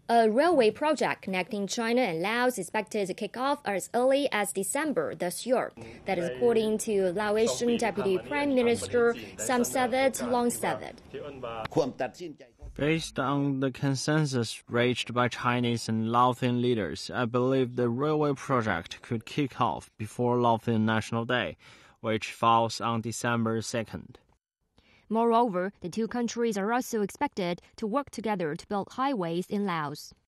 A railway project connecting China and Laos is expected to kick off as early as December this year. That is according to Laotian Deputy Prime Minister Somsavat Lengsavad. Based on the consensus reached by Chinese and Laotian leaders, I believe the railway project could kick off before Laotian National Day, which falls on December 2nd. Moreover, the two countries are also expected to work together to build highways in Laos.